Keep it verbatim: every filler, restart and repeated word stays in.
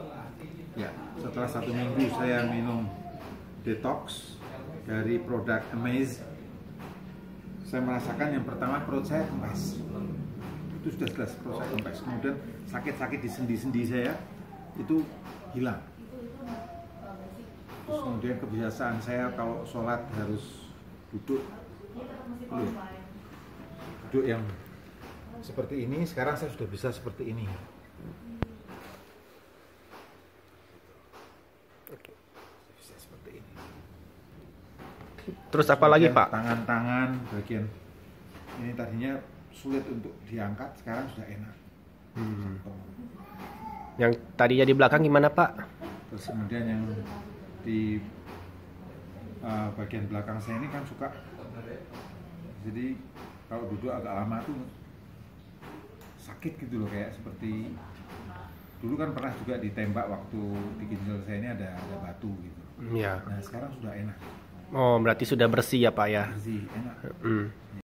Ya, setelah satu minggu saya minum detox dari produk Amaze, saya merasakan yang pertama perut saya kempes. Itu sudah jelas perut saya kempes. Kemudian sakit-sakit di sendi-sendi saya itu hilang. Terus kemudian kebiasaan saya kalau sholat harus duduk, duduk, duduk yang seperti ini. Sekarang saya sudah bisa seperti ini. Bisa seperti ini. Terus apa lagi, Pak? Tangan-tangan bagian ini tadinya sulit untuk diangkat, sekarang sudah enak. Hmm. Yang tadinya di belakang gimana, Pak? Terus kemudian yang di uh, bagian belakang saya ini kan suka, jadi kalau duduk agak lama tuh sakit gitu loh, kayak seperti dulu kan pernah juga ditembak waktu di ginjal saya ini ada, ada batu gitu. Ya. Nah sekarang sudah enak. Oh, berarti sudah bersih ya, Pak ya? Bersih, enak. Hmm.